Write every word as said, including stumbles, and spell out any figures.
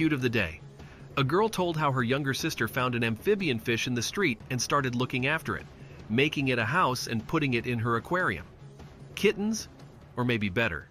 cute of the day. A girl told how her younger sister found an amphibian fish in the street and started looking after it, making it a house and putting it in her aquarium. Kittens, or maybe better,